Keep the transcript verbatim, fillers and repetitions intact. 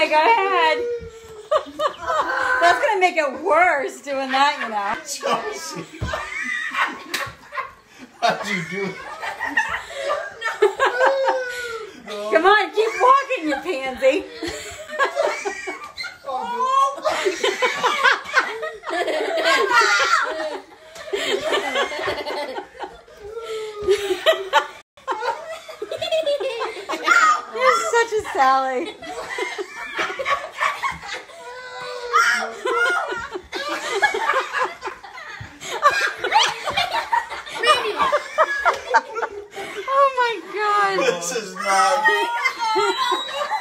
Okay, go ahead. That's gonna make it worse doing that, you know. Josie. How'd you do it? Come on, keep walking, you pansy. You're such a Sally. Oh my God. This is not.